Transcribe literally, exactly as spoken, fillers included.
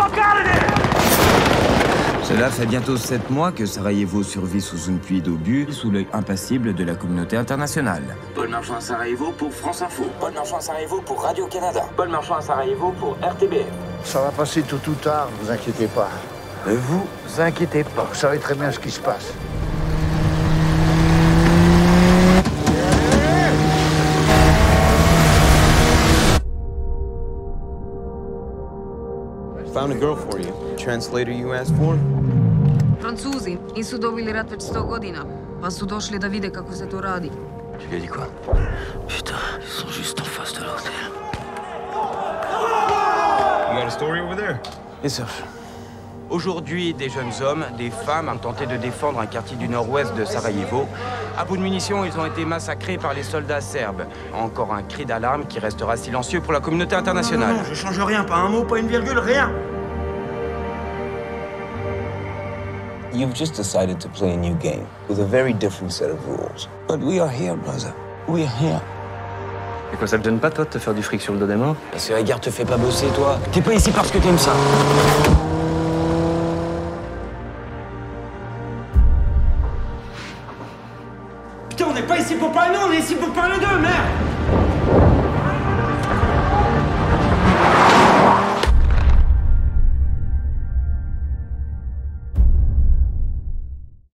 Cela fait bientôt sept mois que Sarajevo survit sous une pluie d'obus, sous l'œil impassible de la communauté internationale. Paul Marchand à Sarajevo pour France Info. Paul Marchand à Sarajevo pour Radio-Canada. Paul Marchand à Sarajevo pour R T B F. Ça va passer tôt ou tard, vous inquiétez pas. Ne vous inquiétez pas. Vous savez très bien ce qui se passe. Found a girl for you. Translator you asked for? Francuzi nisu dobili rat već sto godina, pa su došli da vide kako se to radi. Tu lui as dit quoi? Putain, ils sont juste en face de l'hôtel. You got a story over there? Yes, sir. Aujourd'hui, des jeunes hommes, des femmes ont tenté de défendre un quartier du nord-ouest de Sarajevo. À bout de munitions, ils ont été massacrés par les soldats serbes. Encore un cri d'alarme qui restera silencieux pour la communauté internationale. Non, non, non, je change rien, pas un mot, pas une virgule, rien. You've just decided to play a new game with a very different set of rules. But we are here, brother. We are here. Et quoi, ça te gêne pas, toi, de te faire du fric sur le dos des morts? Parce que la guerre te fait pas bosser, toi. T'es pas ici parce que t'aimes ça. Putain, on n'est pas ici pour parler, non, on est ici pour parler d'eux, merde.